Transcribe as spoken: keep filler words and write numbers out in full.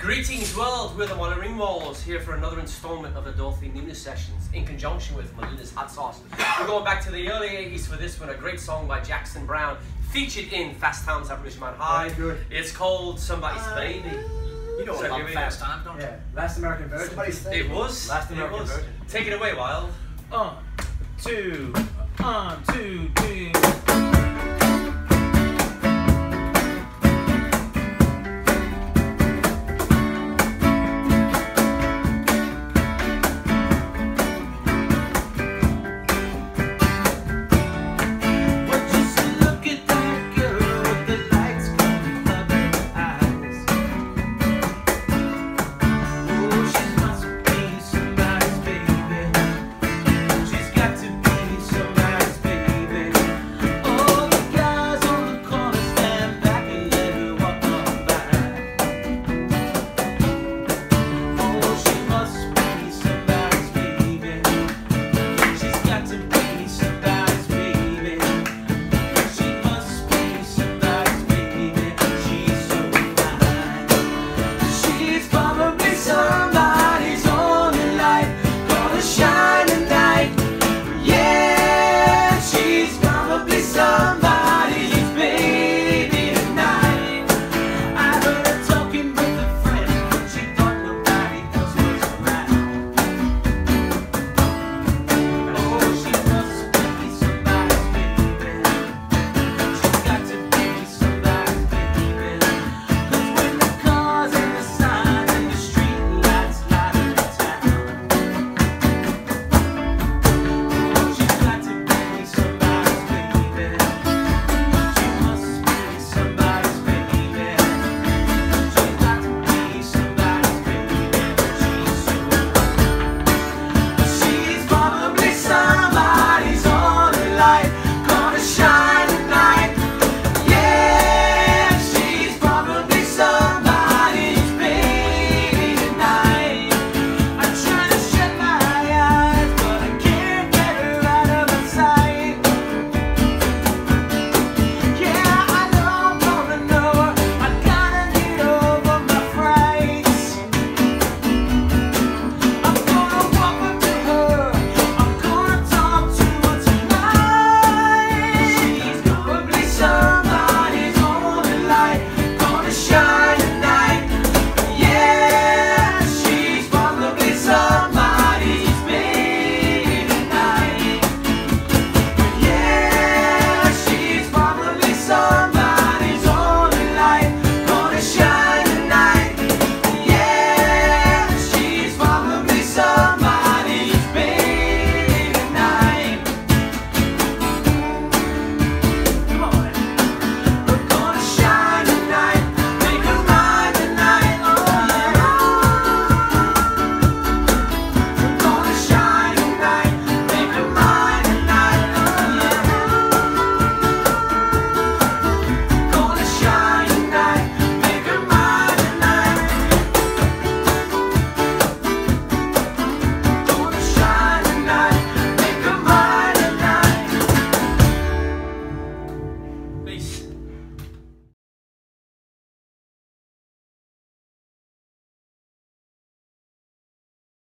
Greetings world, we're the Molly Ringwalds here for another installment of the Dorothy Nooner Sessions in conjunction with Melinda's Hot Sauce. We're going back to the early eighties for this one, a great song by Jackson Browne, featured in Fast Times at Ridgemont High. Very good. It's called Somebody's Baby. You know So about give me Fast that. Times, don't you? Yeah, Last American Virgin. Somebody's baby. It was. Last it American was. Virgin. Take it away, Wild. One, two, one, two, three.